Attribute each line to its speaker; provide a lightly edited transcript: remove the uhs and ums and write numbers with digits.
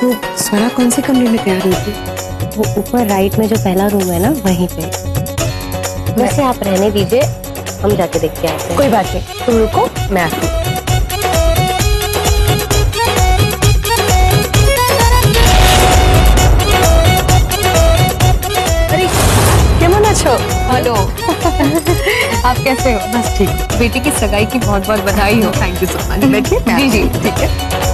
Speaker 1: वो स्वरा कौन से कमरे में तैयार हुई थी?
Speaker 2: वो ऊपर राइट में जो पहला रूम है ना, वहीं पे। वैसे आप रहने दीजिए, हम जाके देख के आते हैं।
Speaker 1: कोई बात नहीं, तुम रुको, मैं आती हूँ। अरे केमन आछो?
Speaker 3: हेलो। आप कैसे हो?
Speaker 1: बस ठीक।
Speaker 3: बेटी की सगाई की बहुत बहुत बधाई हो।
Speaker 1: Thank you so much. बैठिए।
Speaker 3: जी जी ठीक है।